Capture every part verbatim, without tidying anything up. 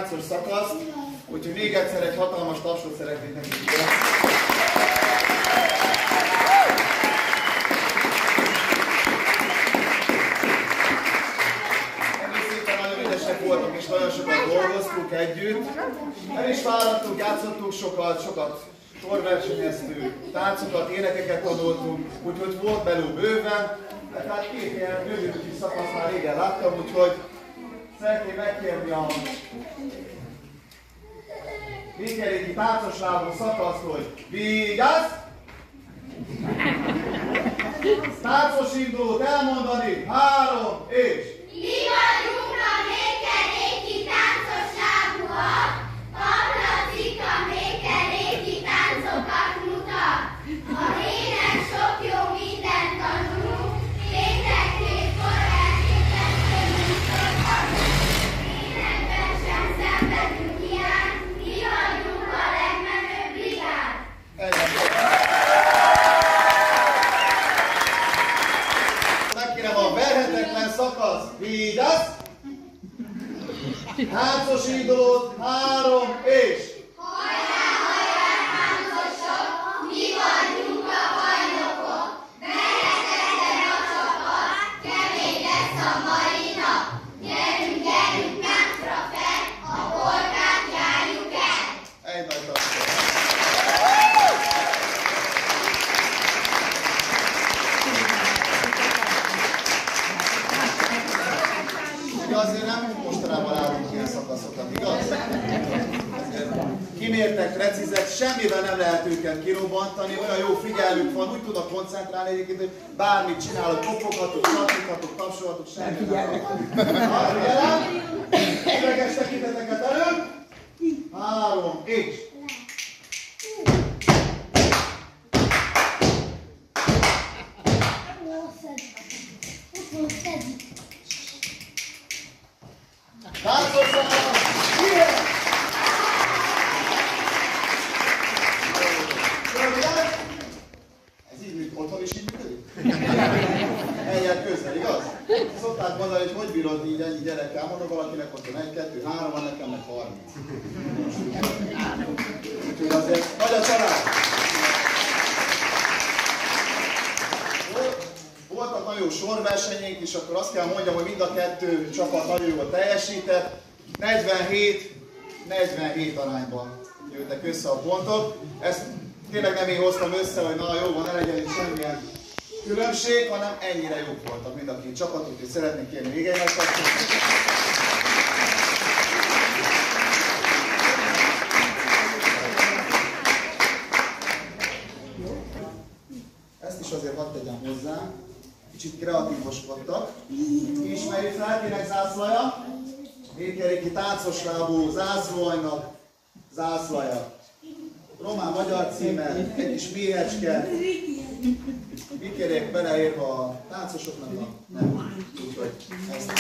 táncos szakaszt, úgyhogy még egyszer egy hatalmas tapsot szeretnék nekik. Voltunk és nagyon sokat dolgoztunk együtt. El is fáradtunk, játszottunk sokat, sokat sorversenyeztünk, táncokat, énekeket tanultunk, úgyhogy volt belül bőven. De hát két ilyen bővülői szakasz már régen láttam, úgyhogy szeretném megkérni a Békeréki táncos lábú szakaszt, hogy vigyázz! Táncos indulót elmondani, három és... Mi vagyunk a Békeréki táncos lábúak, Paplazik a békeréki táncokat mutat. A ének sok jó mindent tanulunk, péntekkor elképet közünk szokhatunk. Énekben sem szenvedünk hiány, mi vagyunk a legmenőbb brigád. Megkérem a verhetetlen szakasz, vigyázz! Táncos indulót, három és... Hajrá, hajrá, táncosok! Mi vagyunk a bajnokok! Verekedjen a csapat, kemény lesz a mai nap! Gyerünk, gyerünk, táncra fel, a polkát járjuk el! Egy nagy tapsot. Ugye azért nem mostanában állunk ilyen szakaszokat, igaz? Kimértek, precízek, semmivel nem lehet őket kirobbantani, olyan jó figyelmük van, úgy tudnak koncentrálni egyébként, hogy bármit csinálok, kopoghatok, csatíthatok, tapsolhatok, semmi nem van. Figyelem! Üveges tekinteteket elő! Három, és... Táncos szakasz! Ez így működik, otthon is így működik? Eljel közel, igaz? Szokták mondani, hogy hogy bírod így ennyi gyerekkel, mondom valakinek otthon egy, kettő, három, van nekem meg harminc. Úgyhogy azért nagy a család! Voltak nagyon jó sorversenyeink is, akkor azt kell mondjam, hogy mind a kettő csapat nagyon jól teljesített. negyvenhét negyvenhét arányban jöttek össze a pontok. Ezt tényleg nem én hoztam össze, hogy na jó van, ne legyen itt semmilyen különbség, hanem ennyire jók voltak mind a két csapat, úgyhogy szeretnék kérni még egy nagy tapsot. Ezt is azért hadd tegyem hozzá. Kicsit kreatívoskodtak. Ismerjük fel, kinek zászlaja? Békeréki táncos lábú zászlóanynak zászlaja. Román-magyar címmel, egy kis méhecske. Bikérék beleérve a táncosoknak a nem. Úgyhogy ezt.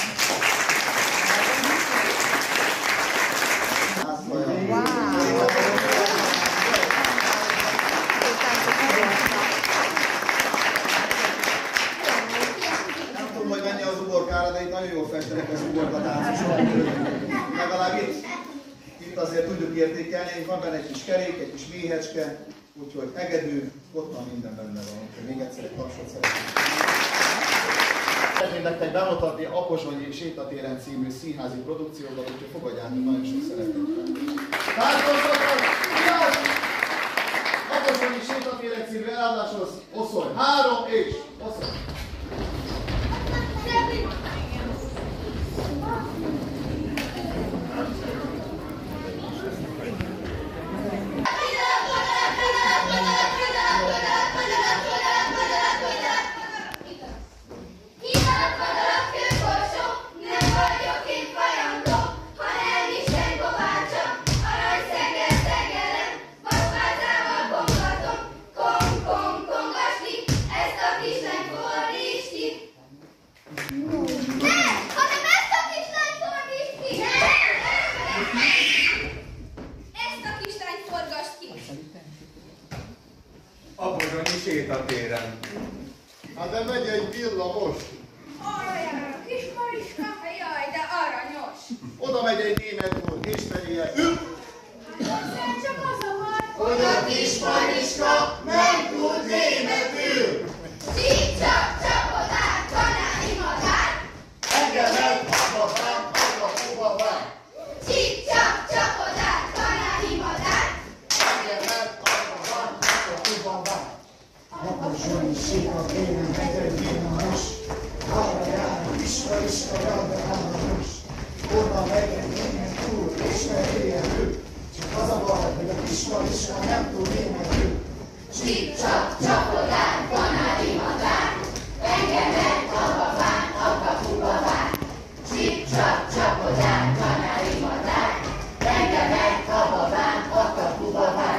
Zászlaja. Hogy menni az uborkára, de itt nagyon jól festenek az uborkatáncosok. Legalább itt, itt azért tudjuk értékelni, van benne egy kis kerék, egy kis méhecske, úgyhogy hegedű, ott van minden benne van. Úgyhogy még egyszer egy tapsot szeretnék. Szeretném nektek bemutatni a Pozsonyi Sétatéren című színházi produkciókat, úgyhogy fogadjátok nagyon sok szeretettel. Táncosoknak, vigyázz! A Pozsonyi Sétatéren című eladáshoz oszolj. Három és oszolj! A Pozsonyi Sétatéren. Hát de megy egy villamos. Arra jár a kis Mariska, jaj, de aranyos. Oda megy egy német úr, és megél ő. Egyszer csak az a baj, Hogy a kis Mariska nem tud németül. Csíp-csap, csapodár, kanári madár. Engemet apapám, apa-puba vár. Csíp-csap, csapodár, kanári madár. Engemet apapám, apa-puba vár. Apa Zsoni, szépen kéne, megedjén a most. Arra jár, kis Mariska, járda rám a most. Oda meged német úr, és megéljen ő. Csak az a baj, hogy a kis Mariska nem tud németül. Csíp-csap, csapodár, kanári madár. Engemet apapám, apa-puba vár. Csíp-csap, csapodár, kanári madár. Engemet apapám, apa-puba vár.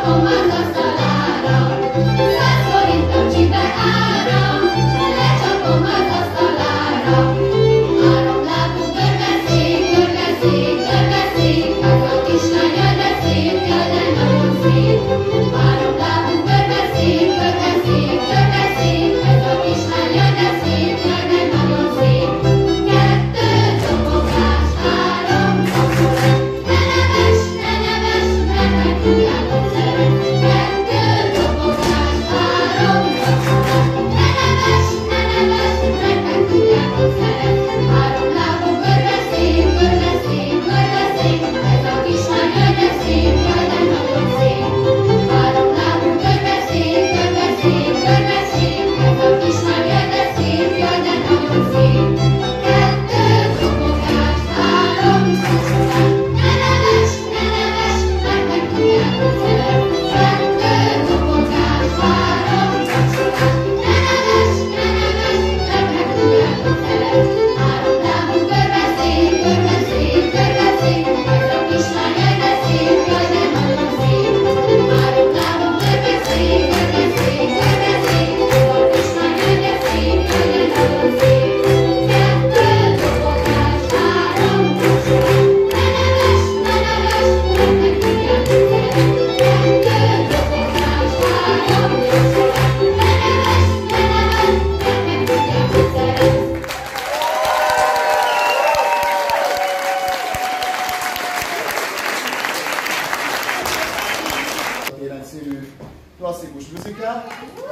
klasszikus műzikál.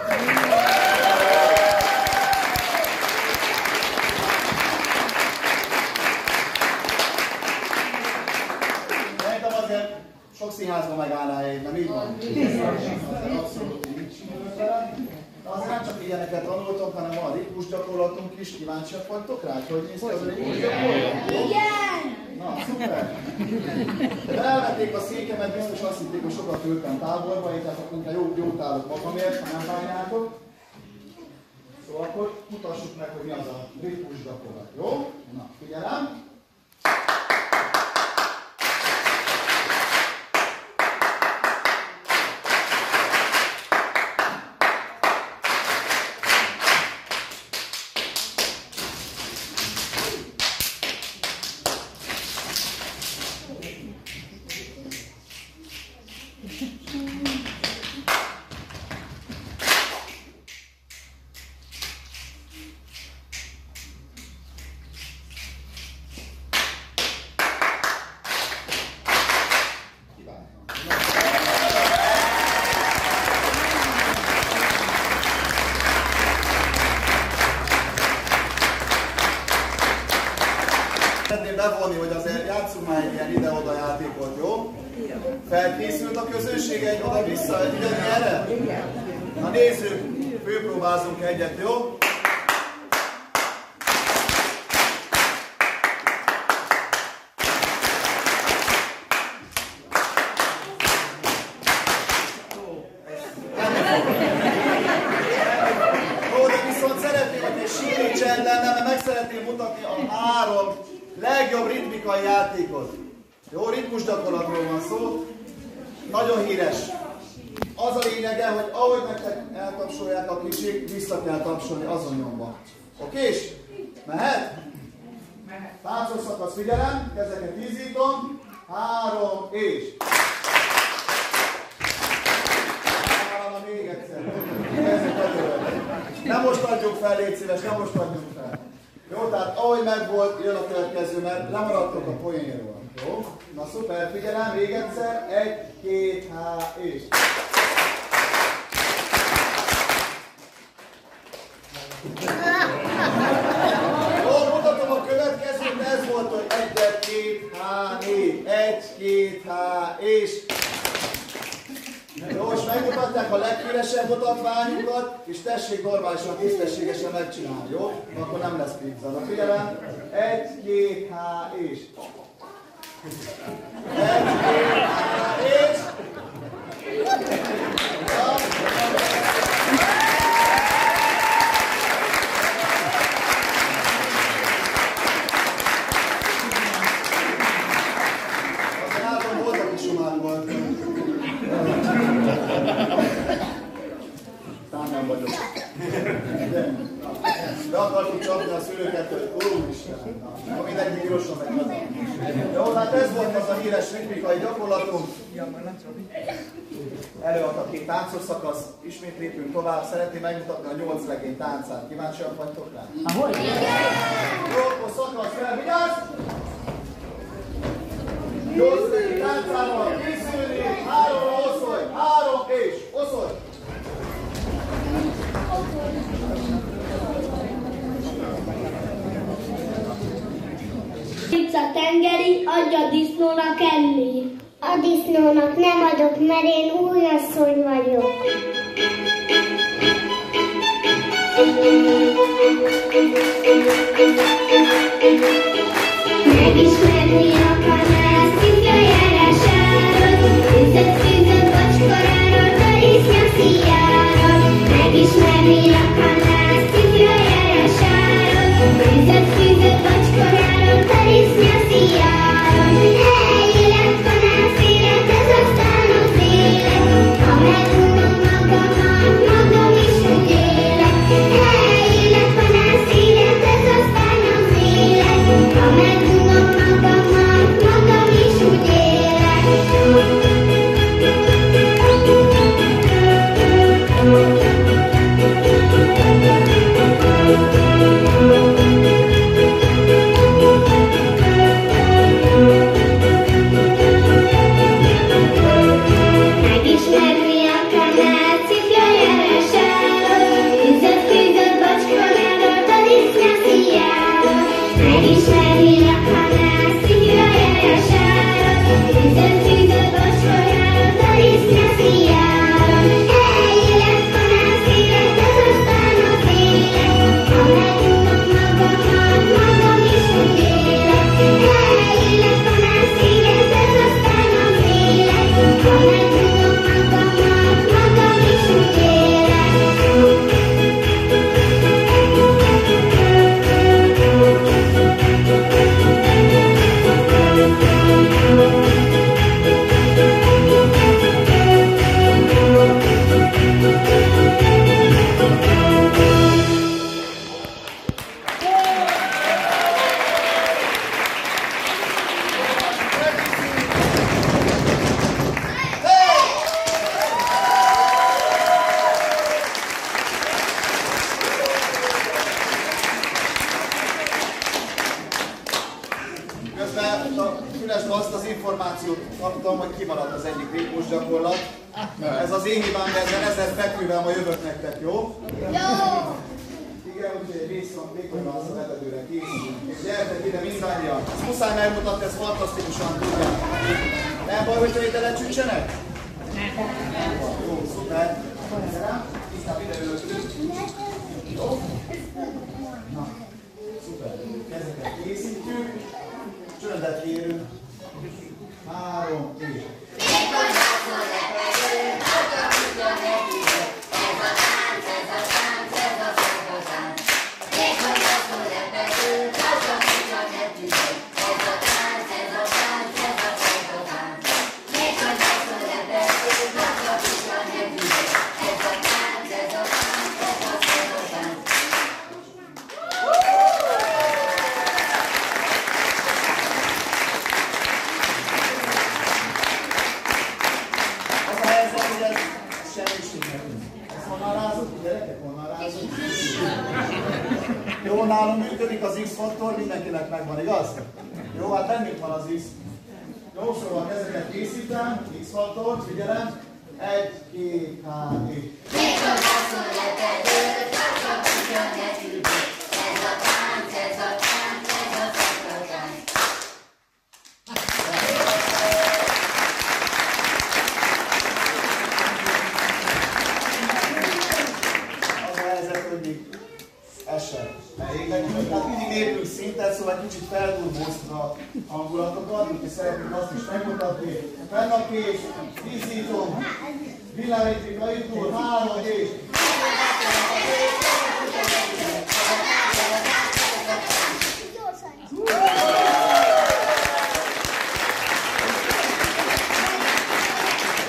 Szerintem azért sok színházban megállná én, nem így van? Azért abszolút így. De azért nem csak ilyeneket tanultok, hanem van a ritmus gyakorlatunk is. Kíváncsiak vagytok rá, hogy néz ki az a ritmus gyakorlat? Igen! Na, szuper! De elvették a székemet, biztos azt hitték, hogy sokat ültem távolba, így tehát inkább jó, jót állok magamért, ha nem bánjátok. Szóval akkor mutassuk meg, hogy mi az a ritmus gyakorlat, jó? Na, figyelem! Szeretném bevonni, hogy azért játszunk már egy ilyen ide-oda játékot, jó? Felkészült a közönség egy oda-vissza, egy ugyani erre? Na nézzük, főpróbázunk egyet, jó? Ó, de viszont szeretném, hogy egy síri csend lenne, mert meg szeretném mutatni a három legjobb ritmikai játékot. Jó, ritmus gyakorlatról van szó. Nagyon híres. Az a lényege, hogy ahogy nektek eltapsolják a kicsik, vissza kell tapsolni azon nyomba. Okés? Mehet? Mehet. Táncos szakasz, figyelem, kezeket ízítom. Három, és... Három, még egyszer. Nem most adjuk fel, légy szíves, nem most adjuk fel. Jó, tehát ahogy megvolt, jön a következő, mert lemaradtok a poénról. Jó? Na szuper, figyelem, még egyszer. Egy, két, há, és... Jó, mutatom a következőt, de ez volt, hogy egy, két, há, négy. Egy, két, há, és... Jó, most megmutatják a leghíresebb mutatványukat, és tessék normálisan, tisztességesen megcsinálni, jó? Akkor nem lesz pizza. Na figyelem, egy, két, há, és... Egy, két, há, és... Azért látom, voltak is sumán volt. akartuk csapni a szülőket, hogy úristen, na, mindenki gyorsan megy haza. Jó, hát ez volt az a híres ritmikai gyakorlatunk. Előadta két táncos szakasz, ismét lépünk tovább. Szeretném megmutatni a nyolc legény táncát. Kíváncsiak vagytok rá? Ahogy? Jó, akkor szakasz fel, vigyázz! nyolc legény táncával készülni, háromra oszolj, három és oszolj! Pizza tengeri, adja disznónak enni. A disznónak nem adok, mert én újasszony vagyok. Megismerni akarnál a szívja járásáról, fűzött, fűzött vacskoráról, tarisznya szíjáról. Megismerni akarnál a szívja járásáról, fűzött, fűzött vacskoráról, tarisznya szíjáról. Elélet van az élet, ez aztán az élet, ha megunom magamat, magam is úgy élek. Elélet van az élet, ez aztán az élet, ha megunom magamat, magam is úgy élek. Megismerni akarnál cifra járásáról, fűzött, fűzött vacskoráról, tarisznya szíjáról. Megismerni akarnál cifra járásáról, fűzött, fűzött vacskoráról, tarisznya szíjáról. Elélet van az élet, ez aztán az élet, ha megunom magamat, magam is úgy élek. Elélet van az élet, ez aztán az élet, ha megunom magamat, magam is úgy élek. Közben a Fülesben azt az információt kaptam, hogy kimaradt az egyik ritmus gyakorlat. Ez az én hibám, de ezzel ezer fekvővel ma jövök nektek, jó? Jó! Igen, úgyhogy egy vészon vékonyválasz a levegőre készülünk. Gyertek ide mindannyian! Ezt muszáj megmutatni, ez fantasztikusan tudják. Nem baj, hogyha ide lecsütsenek? Nem baj. Jó, szuper. Gyere, inkább ide ülök. Jó? Na, szuper. Kezeket készítjük. Csöndet kérünk. Három, és... Jó, nálam működik az X-faktor, mindenkinek megvan, igaz? Jó, hát bennünk van az X. Jó, szóval kezeket készítem, X-faktor, figyelem. Egy, két, három, négy. Ez a tánc, ez a tánc, ez a szakotánc. Az a helyzet, hogy még ez sem elég nekünk. Tehát mindig lépünk szintet, szóval kicsit feldurmóztuk a hangulatokat, úgyhogy szeretnénk azt is megmutatni. Fenn a kés, vízítunk, villámítjuk a jutól, három és...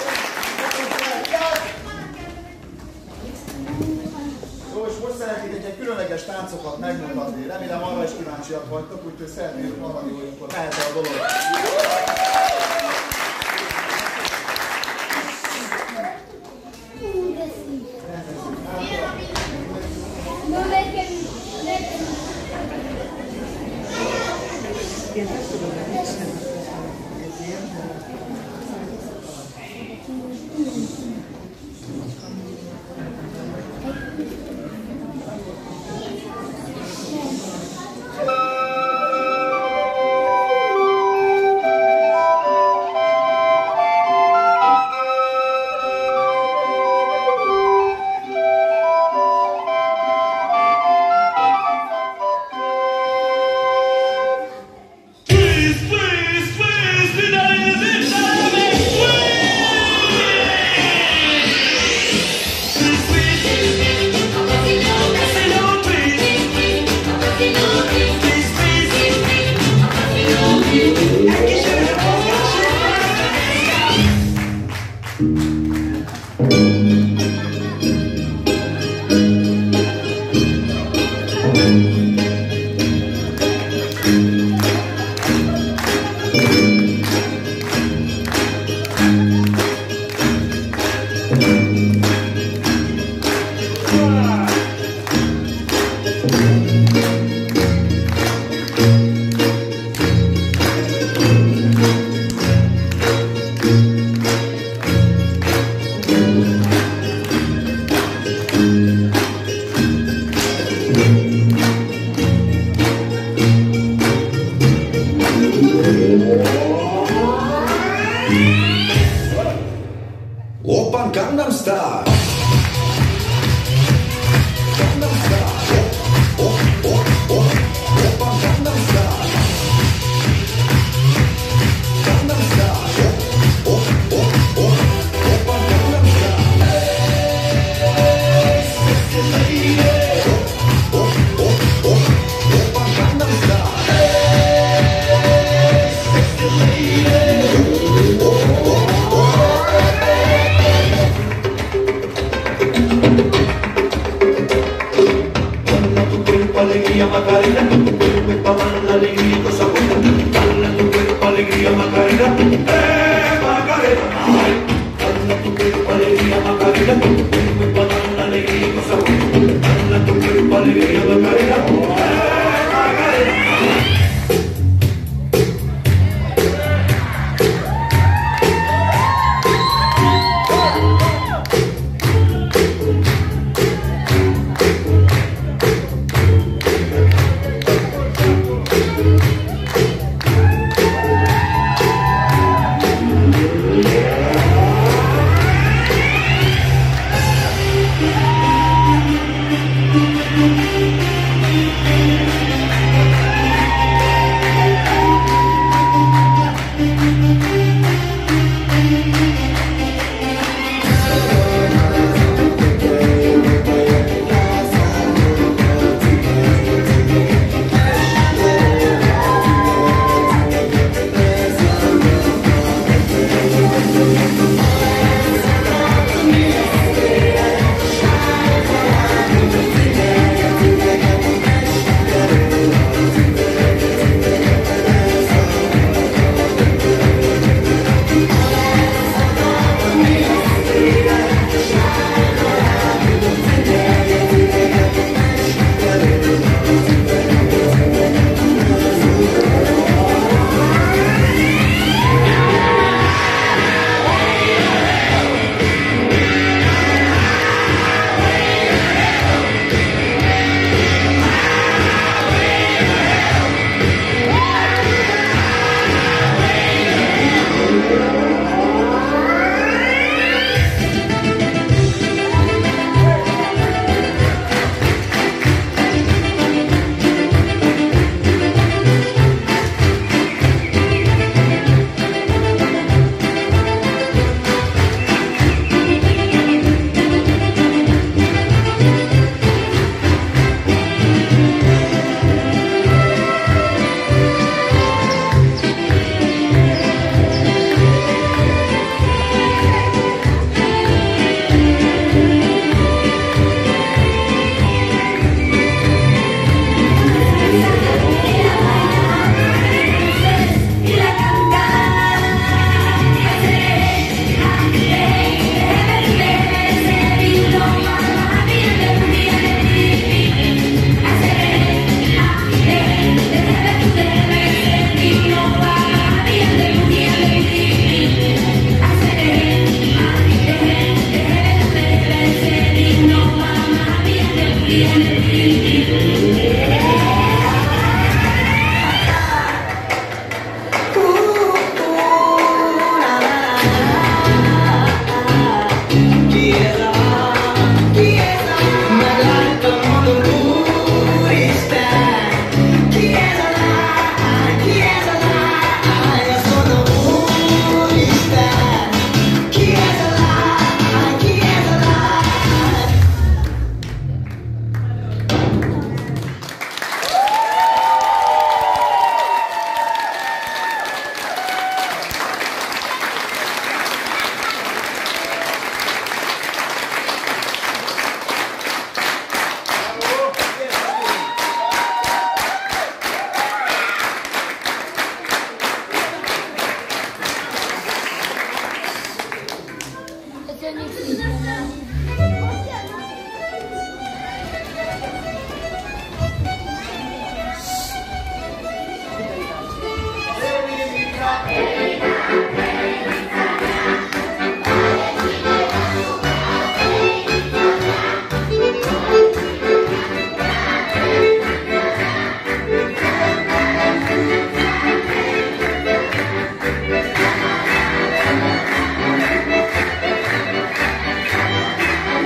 Jó, és most szeretnék egy szeretnék különleges táncokat megmutatni. Remélem arra is kíváncsiak vagytok, úgyhogy szeretnék hallani, hogy akkor mehet a dolog. Oppan Gangnam Style. Gangnam Style. Oh, oh, oh. Oppan Gangnam Style. Gangnam Style. Oh, oh, oh. Oppan Gangnam Style. Hey, sexy lady. Oh, oh, oh, oh. Oppan Gangnam Style. Hey, sexy lady. Oh, oh, oh. Alegría Macarena, tu cuerpo es pa' dar la alegría y cosa buena. Dale a tu cuerpo alegría Macarena, eh Macarena. Ay, dale a tu cuerpo alegría Macarena, tu cuerpo es pa' dar la alegría y cosa buena. Dale a tu cuerpo alegría Macarena, eh Macarena. Thank you.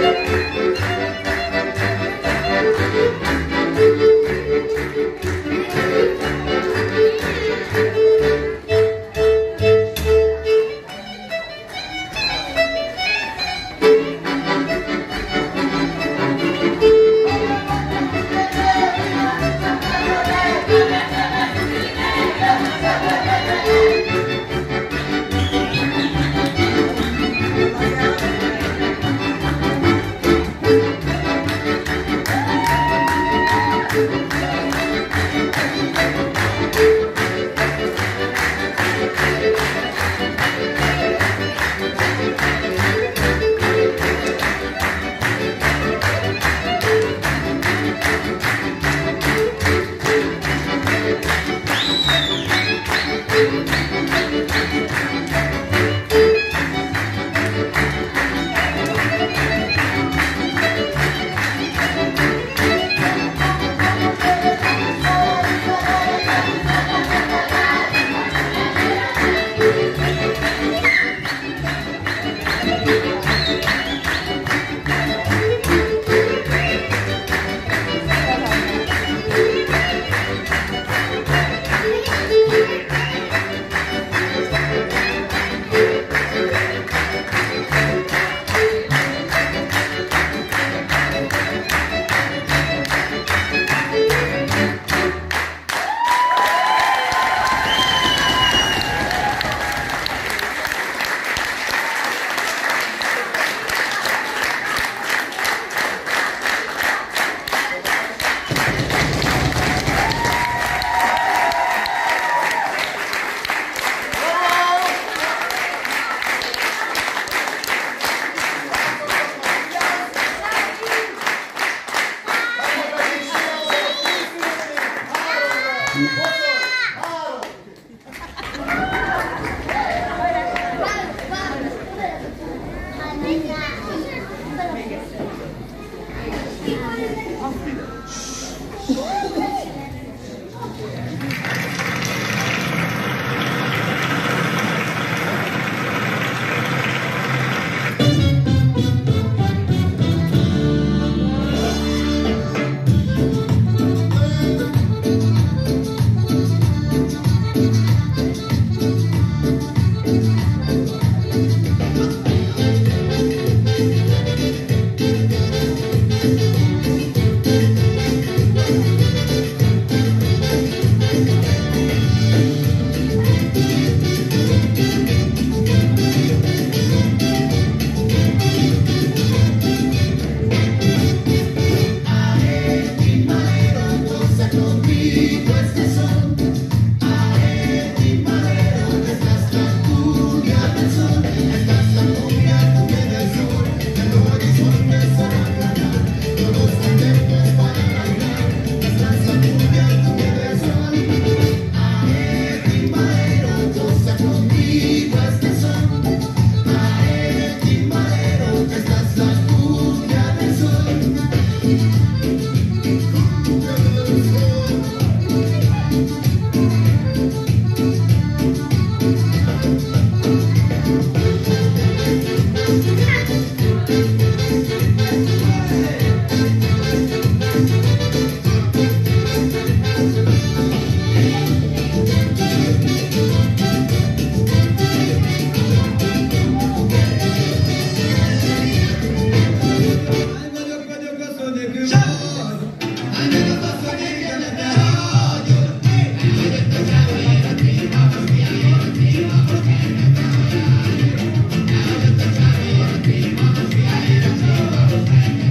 Thank you.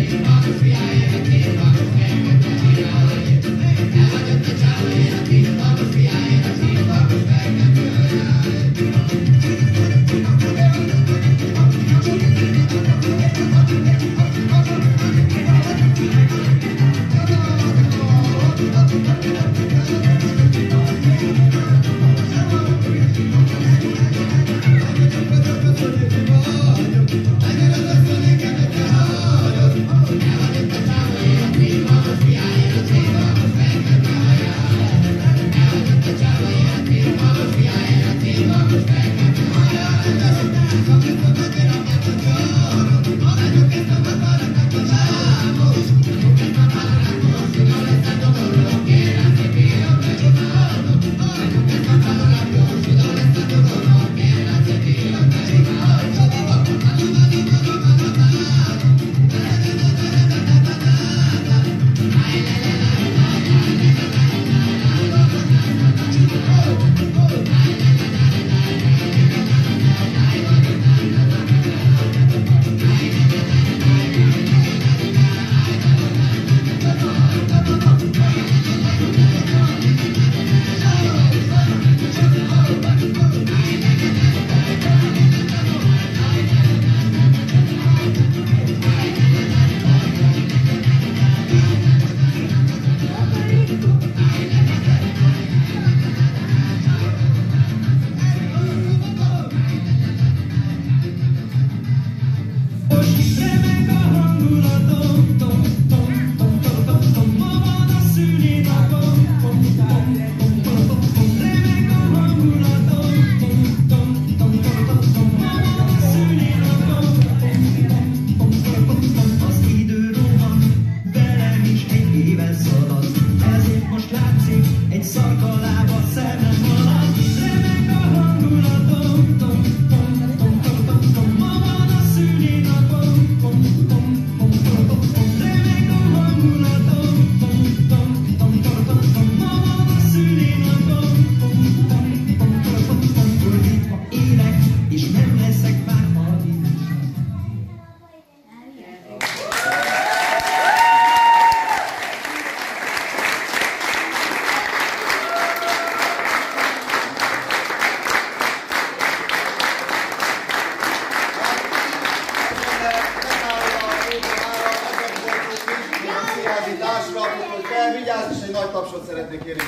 Vigyázz, és egy nagy tapsot szeretnék kérni.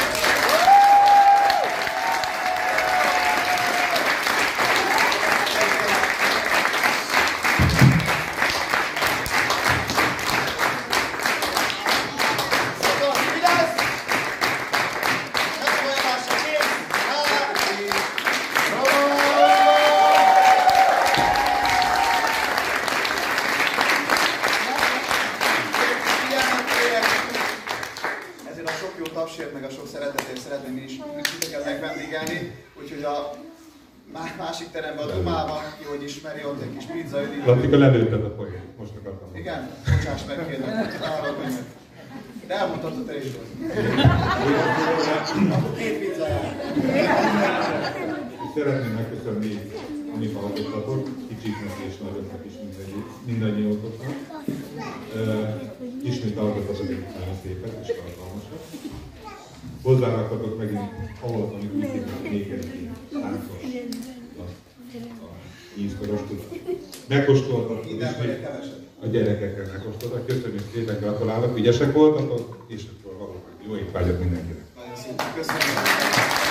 Tapsért, meg a sok szeretetért szeretném is titeket megvendégelni, úgyhogy a másik teremben, a Dumában, ki hogy ismeri, ott egy kis pizza ödít. Latika, lelőtted a poént, most akartam. Igen? Bocsáss meg, kérlek, elragadj meg. De elmondhatod te is volt. Akkor két pizza jár. Szeretném megköszönni, amit hallgattatok, kicsiknek és nagyoknak is mindannyiótoknak. Ismét hallgattatok egy nagyon szépet és tartalmasat. Hozzáraktatok megint ahol, amit úgy hívnak, még egy táncos, a ízkoros tudat. Megkóstoltatok, a gyerekekkel megkóstoltak. Köszönjük szépen, gratulálok, ügyesek voltatok, és akkor valóban jó étvágyat mindenkinek. Nagyon szépen köszönöm.